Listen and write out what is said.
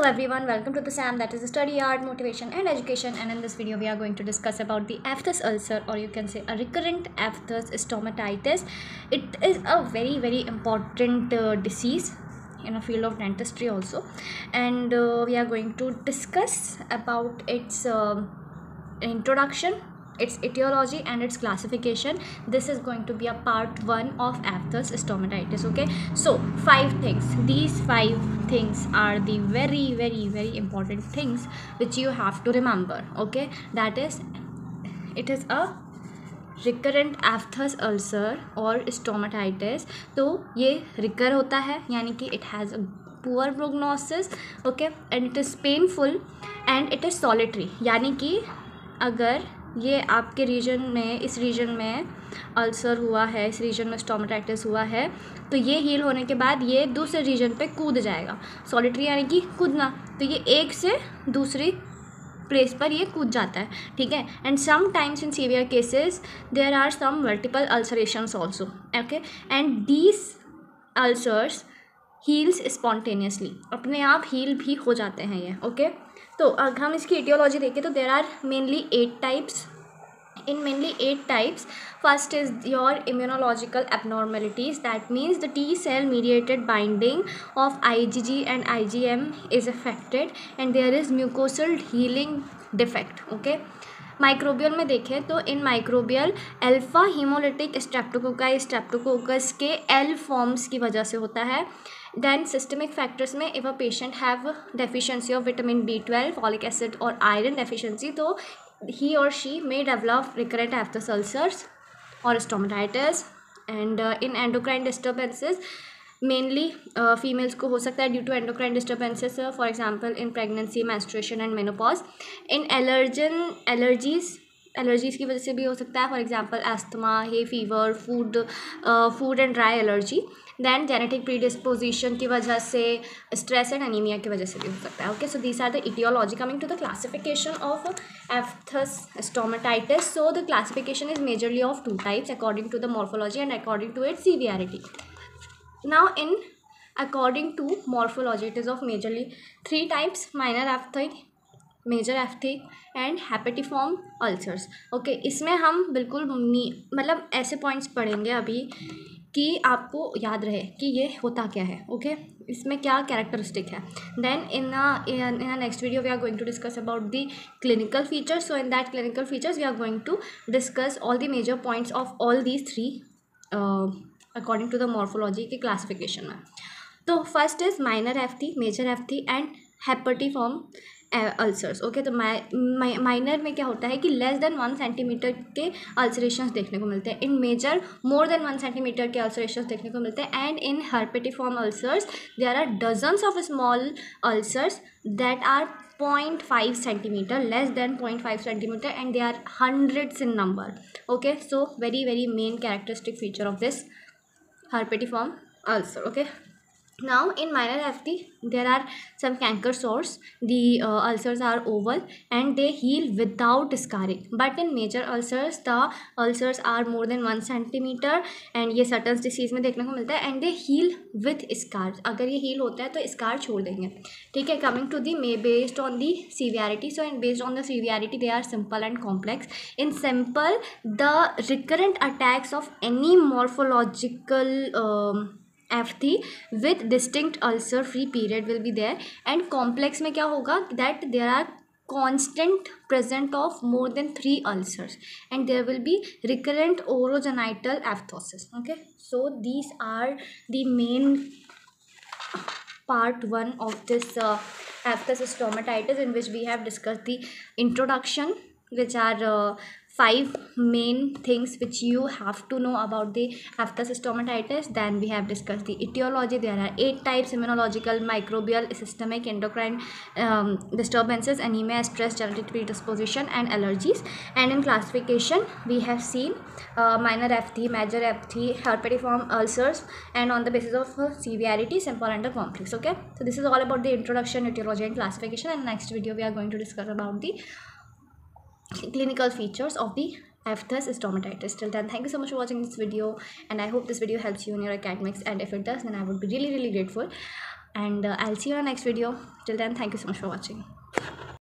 everyone, welcome to the SAM, that is the Study Art, Motivation and Education, and in this video we are going to discuss about the aphthous ulcer, or you can say a recurrent aphthous stomatitis. It is a very important disease in a field of dentistry also, and we are going to discuss about its introduction, its etiology and its classification. This is going to be a part 1 of aphthous stomatitis. Okay, so 5 things. These 5 things are the very important things which you have to remember. Okay, that is, it is a recurrent aphthous ulcer और stomatitis. तो ये recur होता है, यानी कि it has a poor prognosis. Okay, and it is painful and it is solitary, यानी कि अगर ये आपके रीजन में, इस रीजन में अल्सर हुआ है, इस रीजन में स्टोमाटाइटिस हुआ है, तो ये हील होने के बाद ये दूसरे रीजन पे कूद जाएगा. सॉलिटरी यानी कि कूदना, तो ये एक से दूसरी प्लेस पर ये कूद जाता है. ठीक है, and sometimes in severe cases there are some multiple ulcerations also. Okay, and these ulcers heals spontaneously, अपने आप हील भी हो जाते हैं ये. ओके, तो अगर हम इसकी एटियोलॉजी देखें तो there are mainly 8 types. In mainly 8 types. First is your immunological abnormalities. That means the T cell mediated binding of IgG and IgM is affected and there is mucosal healing defect. Okay, microbial में देखें तो इन microbial alpha haemolytic streptococcus के L forms की वजह से होता है. देन सिस्टमिक फैक्टर्स में if a patient have deficiency of vitamin B12, folic acid और आयरन डेफिशिएंसी, तो he or she may develop recurrent aphthous ulcers or stomatitis. And in endocrine disturbances, mainly females को हो सकता है due to endocrine disturbances, for example in pregnancy, menstruation and menopause. In allergies की वजह से भी हो सकता है, for example asthma, hay fever, food and dry allergy. Then genetic predisposition की वजह से, स्ट्रेस एंड अनीमिया की वजह से भी हो सकता है. Okay, so these are the aetiology. Coming to the classification of aphthous stomatitis. So the classification is majorly of 2 types according to the morphology and according to its severity. Now in according to morphology, it is of majorly 3 types: minor aphthic, major aphthic and herpetiform ulcers. Okay, इसमें हम बिल्कुल मतलब ऐसे points पढ़ेंगे अभी कि आपको याद रहे कि ये होता क्या है. ओके, इसमें क्या कैरेक्टरिस्टिक है. Then in next video we are going to discuss about the clinical features. So in that clinical features we are going to discuss all the major points of all these 3 according to the morphology के classification में. तो first is minor aphthae, major aphthae and herpetiform ulcers. Okay, तो minor में क्या होता है कि less than 1 centimetre के अल्सरेशंस देखने को मिलते हैं. In major more than 1 centimetre के अल्सरेशंस देखने को मिलते हैं. And in herpetiform ulcers there are dozens of small ulcers that are 0.5 centimetre, less than 0.5 centimetre, and they are hundreds in number. Okay, so very main characteristic feature of this herpetiform ulcer. Okay, now in minor aphthy there are some canker sores. The ulcers are oval and they heal without scarring. But in major ulcers the ulcers are more than 1 centimeter and ये Sutton's disease में देखने को मिलता है. and they heal with scars. अगर ये heal होता है तो scar छोड़ देंगे. ठीक है, coming to the based on the severity. So based on the severity they are simple and complex. In simple, the recurrent attacks of any morphological aphthae with distinct ulcer free period will be there. And complex में क्या होगा, that there are constant present of more than 3 ulcers and there will be recurrent orogenital aphthosis. Okay, so these are the main part 1 of this aphthous stomatitis, in which we have discussed the introduction, which are 5 main things which you have to know about the aphthous stomatitis. Then we have discussed the etiology. There are 8 types: immunological, microbial, systemic, endocrine disturbances, anemia, stress, genetic predisposition and allergies. And in classification we have seen minor aphthy, major aphthy, herpetiform ulcers, and on the basis of severity, simple and complex. Okay, so this is all about the introduction, etiology and classification. And next video we are going to discuss about the clinical features of the aphthous stomatitis. Till then, thank you so much for watching this video and I hope this video helps you in your academics, and if it does then I would be really grateful. and I'll see you in the next video. Till then, thank you so much for watching.